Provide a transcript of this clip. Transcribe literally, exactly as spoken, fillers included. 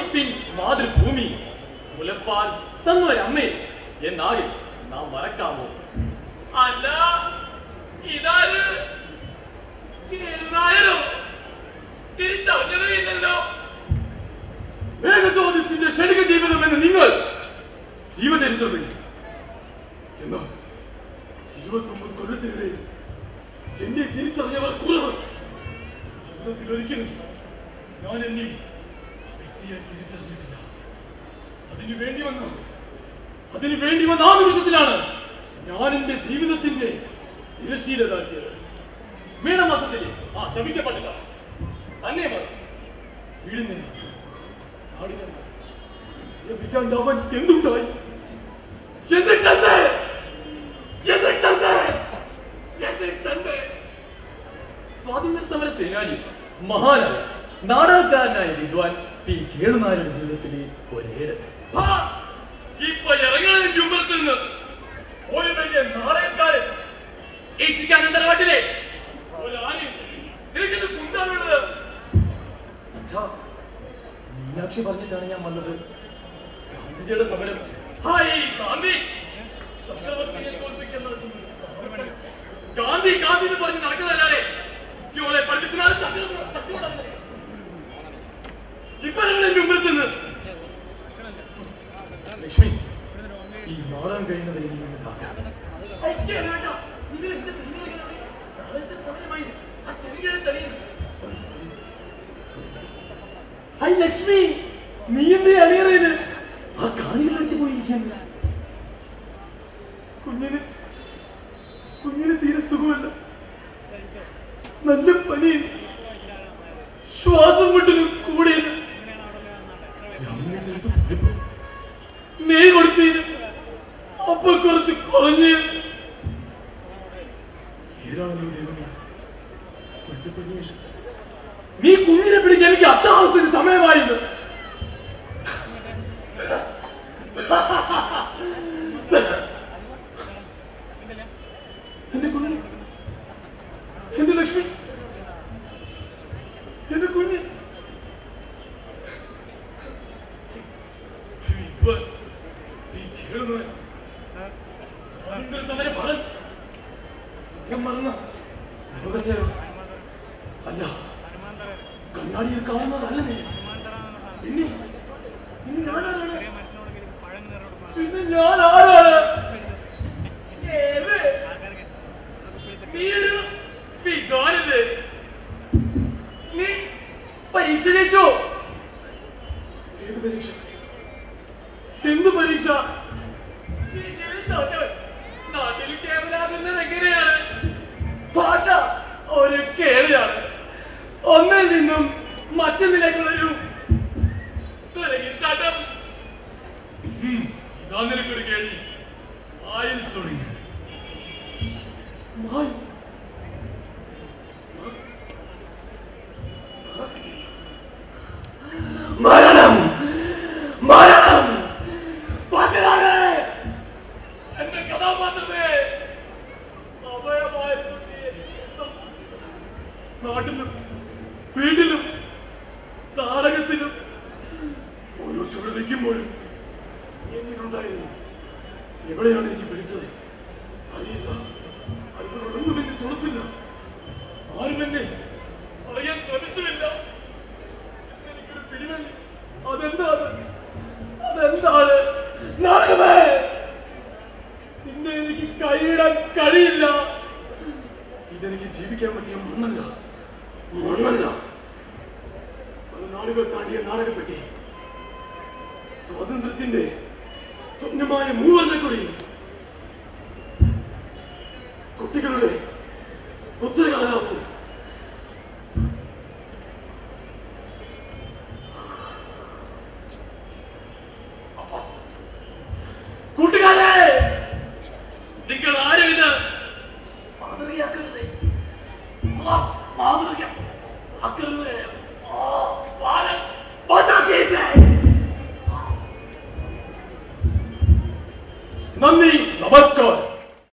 മതിപ്പിൻ മാതൃഭൂമി മുലപ്പാൽ തന്നൊരമ്മേ എന്നാകെ നാം മറക്കാമോ? അല്ല, ഇതാര് കേൾനായരോ? തിരിച്ചറിഞ്ഞതേയില്ലല്ലോ. മേഘജ്യോതിസിന്റെ ക്ഷണിക ജീവിതം എന്ന് നിങ്ങൾ ജീവചരിത്രം എഴുതി. എന്നാൽ ഇരുപത്തൊമ്പത് കൊല്ലത്തിനിടയിൽ എന്നെ തിരിച്ചറിഞ്ഞവർ കുറവ്. ജീവിതത്തിൽ ഒരിക്കലും ഞാൻ എന്നെ വ്യക്തിയായി തിരിച്ചറിഞ്ഞിട്ടില്ല. അതിനു വേണ്ടി വന്ന അതിനു വേണ്ടി വന്ന ആ നിമിഷത്തിലാണ് ഞാൻ എന്റെ ജീവിതത്തിന്റെ തിരശീല താഴ്ത്തിയത്. മേടമാസത്തിലെ ആ ശമിക്കപ്പെട്ടില്ല തന്നെ വീടിൽ നിന്ന് നാടിനെ അവൻ എന്തുണ്ടായി? എന്നിട്ടെന്തേ? എന്നിട്ടെന്തേ? എന്നിട്ടെന്തേ? സ്വാതന്ത്ര്യ സമര സേനാനി മഹാനായ നാടകക്കാരനായ വിദ്വാൻ പി കേളുനായരുടെ ജീവിതത്തിലെ ഒരേട്. ഇപ്പൊ ഇറങ്ങണതിന്റെ ഉമ്മത്തിൽ നിന്ന് ഒരു വലിയ നാടകക്കാരൻ ഈ ചിക്കാനന്തരവാട്ടിലെ നിനക്കെന്ത് കുന്താനുള്ളത്? മീനാക്ഷി പറഞ്ഞിട്ടാണ് ഞാൻ വന്നത്. ഗാന്ധിജിയുടെ സമരം. ഹായ് ഗാന്ധി ചക്രവർത്തിയെ തോൽപ്പിക്കുന്ന ഗാന്ധി ഗാന്ധി എന്ന് പറഞ്ഞ് നടക്കുന്നതല്ലാതെ കുട്ടികളെ പഠിപ്പിച്ചാലും ഇപ്പൊ എന്റെ ഉമ്മത്തിൽ നിന്ന് ലക്ഷ്മി ഈ നാടകം കഴിയുന്നവരെ നീ ഒന്ന് കാക്കാം. ഹൈ ലക്ഷ്മി, നീ എന്തേ അണിയറയത്? ആ കാണികളടുത്ത് പോയിരിക്കുന്നു. കുഞ്ഞിന് കുഞ്ഞിന് തീരെ സുഖമല്ല. നല്ല പനിയുണ്ട്. ശ്വാസം മുട്ടലും കൂടിയത്. നെയ് കൊടുത്തതിന് അപ്പൊ കുറച്ച് കുറഞ്ഞത്. നേരാണല്ലോ ദൈവമേ, നല്ല പനിയുണ്ട്. നീ കുഞ്ഞിനെ പിടിക്കാൻ എനിക്ക് അത്താവസ്ഥന് സമയമായിരുന്നു. എന്റെ കുഞ്ഞ്, എന്റെ ലക്ഷ്മി, എന്റെ കുഞ്ഞ്. സ്വാതന്ത്ര്യ സമര ഫലം സ്വയം മറന്ന ലോകസേവ അല്ല, കണ്ണാടിയിൽ കാണുന്നതല്ല നീ. പിന്നെ പിന്നെ ഞാനാരാണ്? പിന്നെ ഞാൻ ആരാണ്? നീ ഒരു വിദ്വാനല്ലേ? നീ പരീക്ഷ ജയിച്ചോ? ഏത് പരീക്ഷ? എന്ത് പരീക്ഷ? നാട്ടിൽ കേവലാകുന്നത് എങ്ങനെയാണ്? ഭാഷ ഒരു കേളിയാണ്. ഒന്നിൽ നിന്നും മറ്റൊന്നിലേക്കുള്ളൊരു ചാട്ടം. ഇതാ നിനക്കൊരു കേളി. ആയിൽ തുടങ്ങി മരണം മരണം എന്റെ കഥാപാത്രമേ അഭയമായിരുന്നു. നാട്ടിലും വീട്ടിലും നാടകത്തിലും ഓരോ ചുവട് വയ്ക്കുമ്പോഴും എന്നിലുണ്ടായിരുന്നു. എവിടെയാണ് എനിക്ക് പിടിച്ചത് അറിയില്ല. അതുകൊണ്ടൊന്നും എന്നെ തുളച്ചില്ല. ആരും എന്നെ അറിയാൻ ശ്രമിച്ചുമില്ല. എനിക്കൊരു പിടിവള്ളി. അതെന്താണ്? അതെന്താണ്? നാടകമേ, നിന്നെ എനിക്ക് കൈയിടാൻ കഴിയില്ല. ഇതെനിക്ക് ജീവിക്കാൻ പറ്റിയ മണ്ണല്ല, മണ്ണല്ല. പല നാടുകൾ താണ്ടിയ നാടകപ്പെട്ടി, സ്വാതന്ത്ര്യത്തിന്റെ സ്വപ്നമായ മൂവർണ്ണക്കൊടി, കുട്ടികളുടെ ഉത്തരകടലാസ്, കൂട്ടുകാരെ, നിങ്ങൾ ആരും ഇത് മാതൃകയാക്കരുത്. മാതൃക ആക്കരുത്. നന്ദി, നമസ്കാരം.